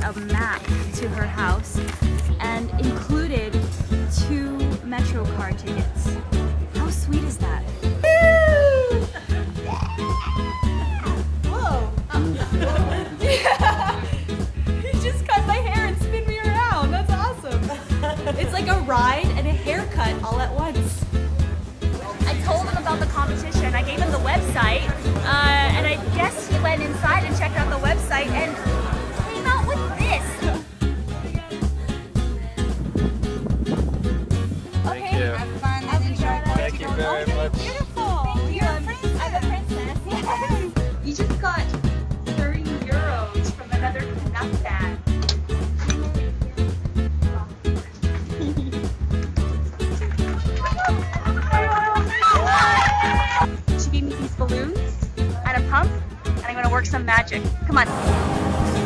a map to her house and included 2 Metro card tickets. How sweet is that? Whoa! Yeah. He just cut my hair and spin me around. That's awesome. It's like a ride and a haircut all at once. I told him about the competition. I gave him the website, and I guess he went inside and checked out the website and came out with this. Thank you. Have fun and enjoy Portugal. Thank you very much. Beautiful. Thank you. I'm a princess. Yes. You just got 30 euros from another nut bag. She gave me these balloons and a pump, and I'm gonna work some magic. Come on.